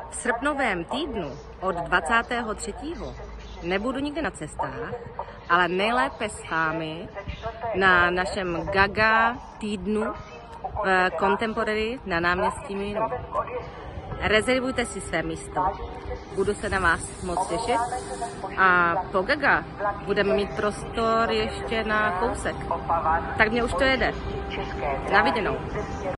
V srpnovém týdnu od 23. nebudu nikde na cestách, ale nejlépe s vámi na našem Gaga týdnu v Contemporary na náměstí Míru. Rezervujte si své místo, budu se na vás moc těšit a po Gaga budeme mít prostor ještě na kousek. Tak mě už to jede. Na viděnou.